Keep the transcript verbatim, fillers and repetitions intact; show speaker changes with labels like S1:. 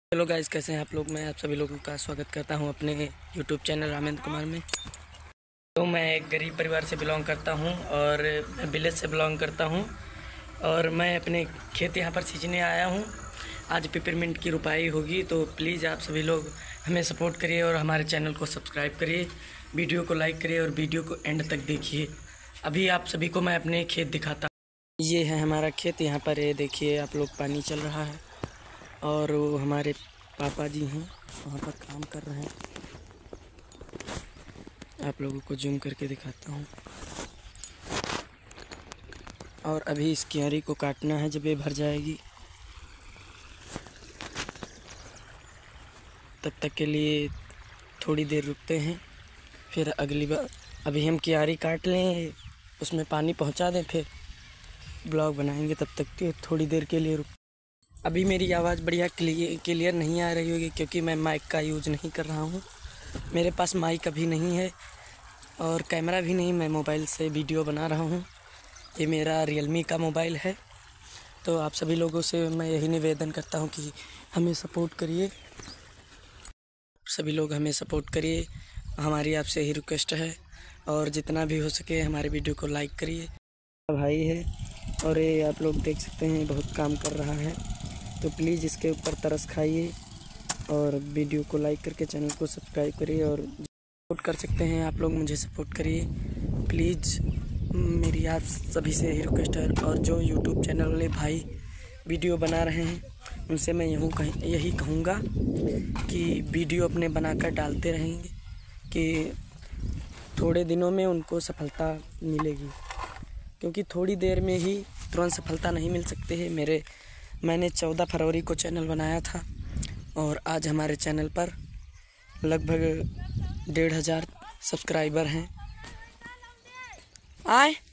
S1: Hello guys, कैसे हैं आप लोग। मैं आप सभी लोगों का स्वागत करता हूं अपने यूट्यूब चैनल रामेंद्र कुमार में। तो मैं एक गरीब परिवार से बिलोंग करता हूं और मैं विलेज से बिलोंग करता हूं और मैं अपने खेत यहां पर सींचने आया हूं। आज पिपरमिंट की रुपाई होगी, तो प्लीज़ आप सभी लोग हमें सपोर्ट करिए और हमारे चैनल को सब्सक्राइब करिए, वीडियो को लाइक करिए और वीडियो को एंड तक देखिए। अभी आप सभी को मैं अपने खेत दिखाता हूँ। ये है हमारा खेत। यहाँ पर ये देखिए आप लोग, पानी चल रहा है और वो हमारे पापा जी हैं, वहाँ पर काम कर रहे हैं। आप लोगों को जूम करके दिखाता हूँ। और अभी इस क्यारी को काटना है। जब ये भर जाएगी तब तक के लिए थोड़ी देर रुकते हैं, फिर अगली बार अभी हम क्यारी काट लें, उसमें पानी पहुँचा दें, फिर ब्लॉग बनाएंगे। तब तक के थोड़ी देर के लिए रुक। अभी मेरी आवाज़ बढ़िया क्लियर क्लियर नहीं आ रही होगी क्योंकि मैं माइक का यूज़ नहीं कर रहा हूँ। मेरे पास माइक अभी नहीं है और कैमरा भी नहीं। मैं मोबाइल से वीडियो बना रहा हूँ। ये मेरा रियलमी का मोबाइल है। तो आप सभी लोगों से मैं यही निवेदन करता हूँ कि हमें सपोर्ट करिए, सभी लोग हमें सपोर्ट करिए। हमारी आपसे यही रिक्वेस्ट है और जितना भी हो सके हमारे वीडियो को लाइक करिए। भाई है और ये आप लोग देख सकते हैं बहुत काम कर रहा है, तो प्लीज़ इसके ऊपर तरस खाइए और वीडियो को लाइक करके चैनल को सब्सक्राइब करिए और सपोर्ट कर सकते हैं आप लोग, मुझे सपोर्ट करिए प्लीज़। मेरी आप सभी से यही रिक्वेस्ट है। और जो यूट्यूब चैनल वाले भाई वीडियो बना रहे हैं उनसे मैं यूँ कह यही कहूँगा कि वीडियो अपने बनाकर डालते रहेंगे कि थोड़े दिनों में उनको सफलता मिलेगी, क्योंकि थोड़ी देर में ही तुरंत सफलता नहीं मिल सकती है। मेरे मैंने चौदह फरवरी को चैनल बनाया था और आज हमारे चैनल पर लगभग डेढ़ हज़ार सब्सक्राइबर हैं। आए